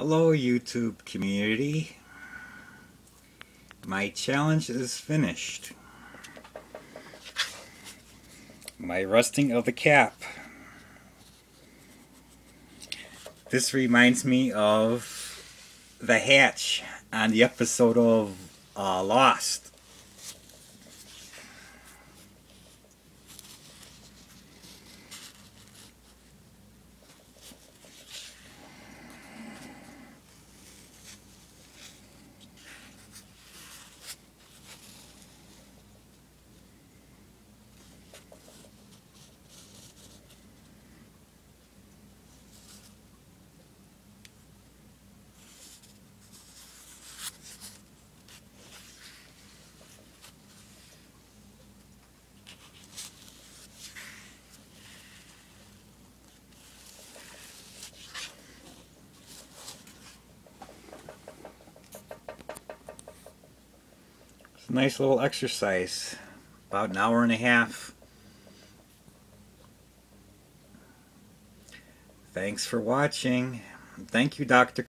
Hello YouTube community. My challenge is finished. My rusting of the cap. This reminds me of the hatch on the episode of Lost. It's a nice little exercise, about an hour and a half. Thanks for watching. Thank you, Dr.